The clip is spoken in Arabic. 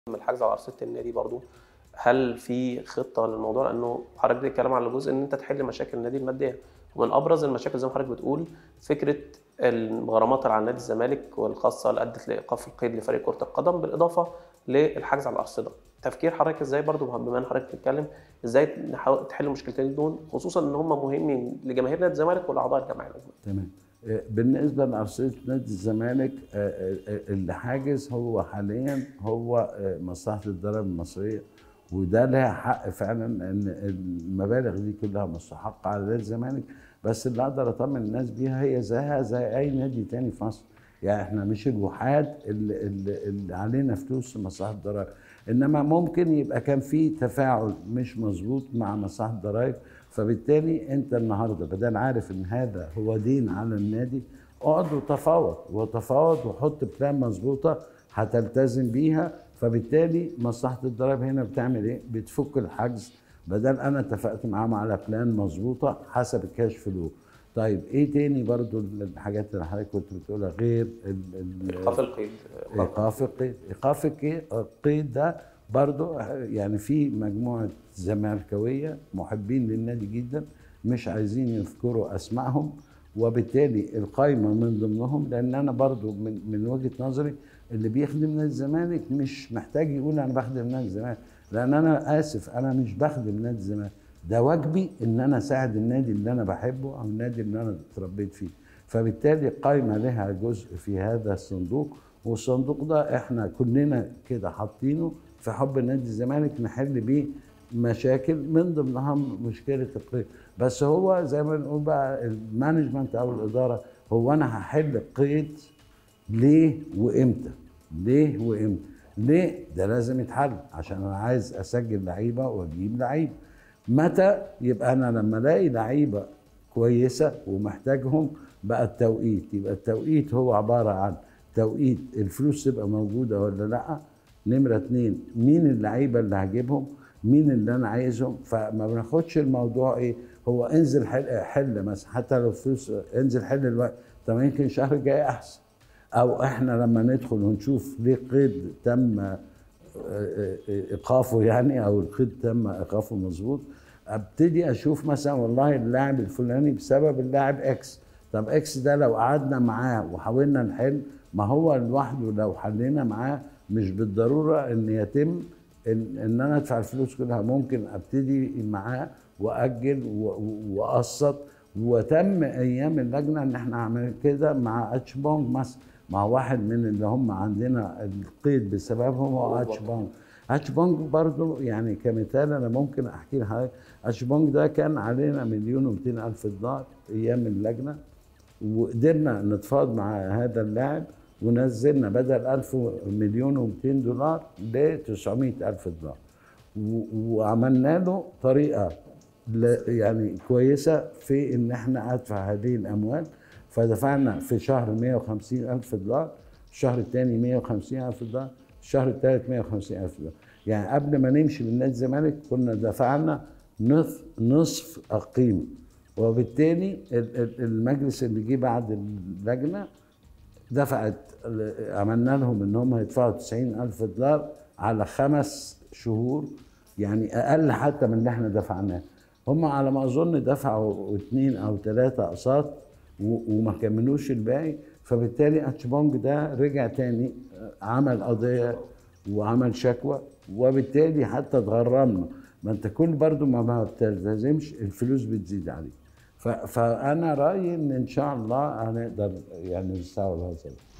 الحجز على أرصدة النادي برضه، هل في خطة للموضوع؟ لأنه حضرتك بتتكلم على جزء إن أنت تحل مشاكل النادي المادية، ومن أبرز المشاكل زي ما حضرتك بتقول فكرة الغرامات اللي على نادي الزمالك والخاصة اللي أدت لإيقاف القيد لفريق كرة القدم، بالإضافة للحجز على الأرصدة. تفكير حضرتك إزاي برضه بما إن حضرتك بتتكلم إزاي نحاول تحل المشكلتين دول، خصوصا إن هم مهمين لجماهير نادي الزمالك ولأعضاء الجمعية العمومية. تمام. بالنسبه لارصده نادي الزمالك، اللي حاجز هو حاليا هو مصلحه الضرائب المصريه، وده لها حق فعلا ان المبالغ دي كلها مستحقه على نادي الزمالك. بس اللي اقدر اطمن الناس بيها هي زيها زي اي نادي تاني في مصر. يعني احنا مش الوحاد اللي علينا فلوس مصلحه الضرائب، انما ممكن يبقى كان في تفاعل مش مظبوط مع مصلحه الضرائب، فبالتالي انت النهارده بدل عارف ان هذا هو دين على النادي، اقعد وتفاوض وحط بلان مظبوطه هتلتزم بيها. فبالتالي مصلحه الضرائب هنا بتعمل ايه؟ بتفك الحجز بدل انا اتفقت معاهم على بلان مظبوطه حسب الكاش فلو. طيب ايه تاني برضو الحاجات اللي حضرتك كنت بتقولها غير إيقاف القيد. ايقاف القيد ده برضو، يعني في مجموعه زملكاويه محبين للنادي جدا مش عايزين يذكروا اسمائهم، وبالتالي القايمه من ضمنهم. لان انا برضو من وجهه نظري اللي بيخدم نادي الزمالك مش محتاج يقول انا بخدم نادي الزمالك، لان انا اسف انا مش بخدم نادي الزمالك، ده واجبي ان انا اساعد النادي اللي انا بحبه او النادي اللي انا اتربيت فيه. فبالتالي قايمه لها جزء في هذا الصندوق، والصندوق ده احنا كلنا كده حاطينه في حب نادي الزمالك نحل بيه مشاكل من ضمنها مشكله القيد. بس هو زي ما بنقول بقى المانجمنت او الاداره، هو انا هحل القيد ليه وامتى؟ ليه؟ ده لازم يتحل عشان انا عايز اسجل لعيبه واجيب لعيبه. متى؟ يبقى انا لما الاقي لعيبه كويسه ومحتاجهم بقى التوقيت، يبقى التوقيت هو عباره عن توقيت الفلوس تبقى موجوده ولا لا. نمره 2 مين اللعيبه اللي هجيبهم؟ مين اللي انا عايزهم؟ فما بناخدش الموضوع ايه هو انزل حل مثلا، حتى لو فلوس انزل حل الوقت، طب يمكن الشهر الجاي احسن. او احنا لما ندخل ونشوف ليه قيد تم ايقافه، يعني او القيد تم ايقافه مظبوط، ابتدي اشوف مثلا والله اللاعب الفلاني بسبب اللاعب اكس. طب اكس ده لو قعدنا معاه وحاولنا نحل، ما هو لوحده لو حلينا معاه مش بالضروره ان يتم ان انا ادفع الفلوس كلها، ممكن ابتدي معاه واجل واقسط. وتم ايام اللجنه ان احنا عملنا كده مع اتشبونج مثلا، مع واحد من اللي هم عندنا القيد بسببهم هو اتشبونج. اتشبونج برضو يعني كمثال انا ممكن احكي لحضرتك، اتشبونج ده كان علينا $1,200,000 ايام اللجنه، وقدرنا نتفاوض مع هذا اللاعب ونزلنا بدل 1000 مليون و200 دولار ل $900,000، وعملنا له طريقه يعني كويسه في ان احنا ادفع هذه الاموال. فدفعنا في شهر $150,000، الشهر الثاني $150,000، الشهر الثالث $150,000. يعني قبل ما نمشي من نادي الزمالك كنا دفعنا نصف القيمه. وبالتالي المجلس اللي جه بعد اللجنه دفعت، عملنا لهم ان هم يدفعوا $90,000 على 5 شهور، يعني اقل حتى من اللي احنا دفعناه. هم على ما اظن دفعوا 2 أو 3 اقساط وما كملوش الباقي. فبالتالي اتشبونج ده رجع تاني عمل قضيه وعمل شكوى، وبالتالي حتى اتغرمنا. ما انت كل برضو ما بتلتزمش الفلوس بتزيد عليك. فانا رايي ان شاء الله هنقدر يعني نستوعب هذا.